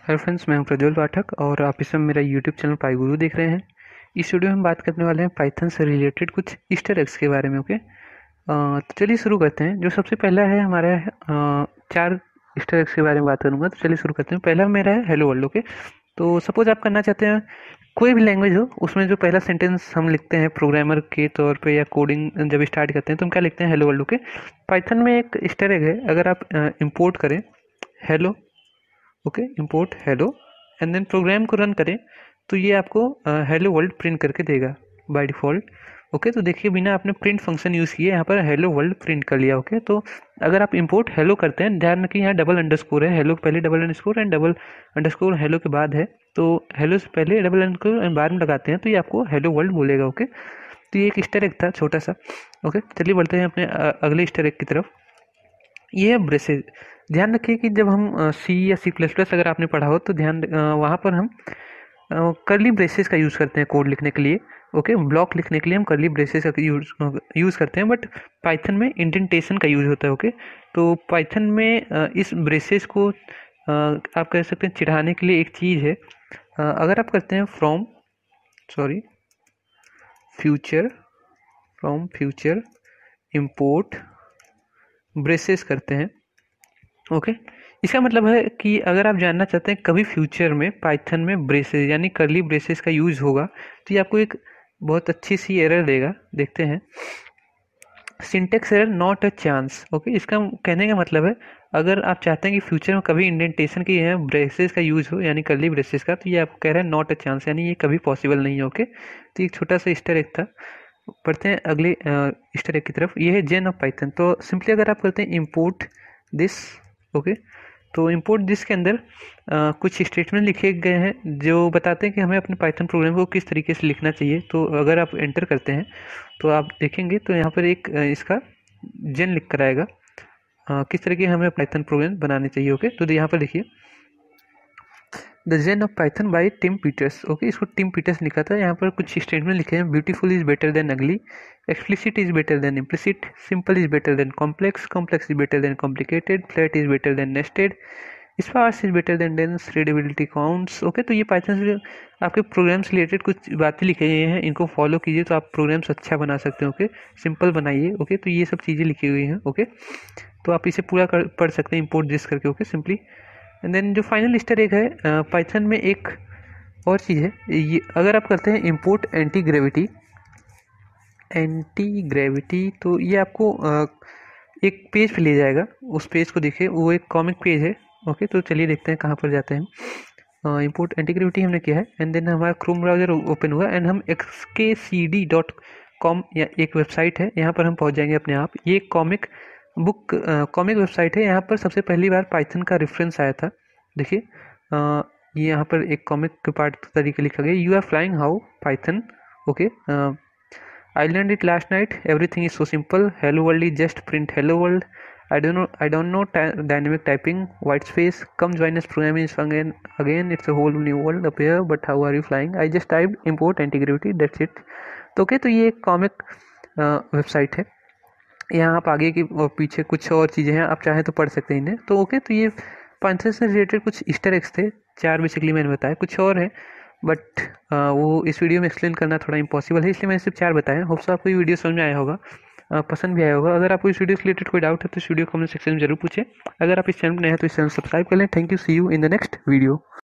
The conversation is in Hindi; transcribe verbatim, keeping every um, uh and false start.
हेलो फ्रेंड्स, मैं हूं प्रज्वल पाठक और आप इस समय मेरा यूट्यूब चैनल पाई गुरु देख रहे हैं। इस वीडियो में हम बात करने वाले हैं पाइथन से रिलेटेड कुछ ईस्टर एग्स के बारे में। ओके, तो चलिए शुरू करते हैं। जो सबसे पहला है हमारा है अ, चार ईस्टर एग्स के बारे में बात करूंगा, तो चलिए शुरू करते हैं। पहला मेरा है हेलो वर्ल्ड। ओके, तो सपोज आप करना चाहते हैं कोई भी लैंग्वेज हो, उसमें जो पहला सेंटेंस हम लिखते हैं प्रोग्रामर के तौर पे या कोडिंग जब स्टार्ट करते हैं तो हम क्या लिखते हैं, हेलो वर्ल्ड। ओके, पाइथन में एक ईस्टर एग है, अगर आप इंपोर्ट करें hello, okay import hello and then program को रन करें तो ये आपको हेलो वर्ल्ड प्रिंट करके देगा बाय डिफ़ॉल्ट। ओके, तो देखिए बिना आपने प्रिंट फंक्शन यूज़ किए यहाँ पर हेलो वर्ल्ड प्रिंट कर लिया। ओके, तो अगर आप इंपोर्ट हेलो करते हैं, ध्यान रखिए यहाँ डबल अंडरस्कोर है, हेलो पहले double underscore and double underscore hello के बाद है, तो हेलो से पहले डबल अंडरस्कोर एंड बाद में लगाते हैं तो ये आपको हेलो वर्ल्ड बोलेगा। ओके, तो ये एक ईस्टर एग था छोटा सा। ओके, चलिए बढ़ते हैं अपने अ, अगले ईस्टर एग की तरफ। ये है ब्रेसेज। ध्यान रखिए कि जब हम सी या सी प्लस प्लस अगर आपने पढ़ा हो तो ध्यान अ, वहाँ पर हम करली ब्रेसेस का यूज़ करते हैं कोड लिखने के लिए। ओके, ब्लॉक लिखने के लिए हम करली ब्रेसेस का यूज यूज़ करते हैं, बट पाइथन में इंडेंटेशन का यूज़ होता है। ओके, तो पाइथन में अ, इस ब्रेसेस को अ, आप कह सकते हैं चिढ़ाने के लिए एक चीज़ है। अ, अगर आप करते हैं from sorry future from future import braces करते हैं। ओके, इसका मतलब है कि अगर आप जानना चाहते हैं कभी फ्यूचर में पाइथन में ब्रेसेस यानी करली ब्रेसेस का यूज़ होगा तो ये आपको एक बहुत अच्छी सी एरर देगा। देखते हैं, syntax error not a chance. Okay, इसका कहने का मतलब है अगर आप चाहते हैं कि फ्यूचर में कभी इंडेंटेशन की है ब्रेसेस का यूज़ हो यानी करली ब्रेसेस का, तो ये आपको कह रहा है नॉट अ चांस, यानी ये कभी पॉसिबल नहीं है। ओके, तो एक छोटा सा ईस्टर एग था। पढ़ते हैं अगले ईस्टर एग की तरफ। ये है जेन ऑफ पाइथन। तो सिंपली अगर आप करते हैं इम्पोर्ट दिस, ओके, तो इम्पोर्ट दिस के अंदर आ, कुछ स्टेटमेंट लिखे गए हैं जो बताते हैं कि हमें अपने पाइथन प्रोग्राम को किस तरीके से लिखना चाहिए। तो अगर आप एंटर करते हैं तो आप देखेंगे तो यहाँ पर एक आ, इसका जेन लिख कर आएगा, आ, किस तरीके हमें पाइथन प्रोग्राम बनाने चाहिए। ओके, तो यहाँ पर देखिए the Zen of Python by Tim Peters. Okay, इसको टिम पीटर्स लिखा था। यहाँ पर कुछ स्टेटमेंट लिखे हैं, beautiful is better than ugly, explicit is better than implicit, simple is better than complex, complex is better than complicated, flat is better than nested, sparse is better than dense, readability counts. Okay, तो ये पाइथन से आपके प्रोग्राम से रिलेटेड कुछ बातें लिखे गए हैं, इनको फॉलो कीजिए तो आप प्रोग्राम्स अच्छा बना सकते हैं। ओके, सिंपल बनाइए। ओके, तो ये सब चीज़ें लिखी हुई हैं। ओके, तो आप इसे पूरा कर पढ़ सकते हैं इंपोर्ट दिस करके। ओके, सिंपली एंड देन जो फाइनल ईस्टर एग है पाइथन में एक और चीज़ है, ये अगर आप करते हैं import antigravity antigravity तो ये आपको uh, एक पेज पे ले जाएगा। उस पेज को देखिए, वो एक कॉमिक पेज है। ओके, तो चलिए देखते हैं कहाँ पर जाते हैं। इंपोर्ट एंटी ग्रेविटी हमने किया है एंड देन हमारा क्रोम ब्राउजर ओपन हुआ एंड हम X K C D dot com या एक वेबसाइट है, यहाँ पर हम पहुँच जाएंगे अपने आप। ये कॉमिक बुक कॉमिक वेबसाइट है। यहाँ पर सबसे पहली बार पाइथन का रेफरेंस आया था। देखिए अ, ये यहाँ पर एक कॉमिक के पार्ट तरीके लिखा गया, you are flying how Python. Okay, I learn it last night, everything is so simple, hello world is just print hello world, I don't know I don't know dynamic typing, white space, come join us, program is again again it's a whole new world up here, but how are you flying, I just typed import integrity, that's it। तो ओके, तो ये एक कॉमिक वेबसाइट है। यहाँ आप आगे की और पीछे कुछ और चीज़ें हैं, आप चाहें तो पढ़ सकते हैं इन्हें। तो ओके, तो ये पाइथन से रिलेटेड कुछ ईस्टर एग्स थे, चार बेसिकली मैंने बताया, कुछ और है बट वो इस वीडियो में एक्सप्लेन करना थोड़ा इम्पॉसिबल है, इसलिए मैंने सिर्फ चार बताया। होप्स आपको ये वीडियो समझ में आया होगा, आ, पसंद भी आया होगा। अगर आपको इस वीडियो से रिलेटेड कोई डाउट है तो इस वीडियो कमेंट सेक्शन में जरूर पूछें। अगर आप इस चैनल में नए हैं तो इस चैनल सब्सक्राइब कर लें। Thank you, see you in the next video.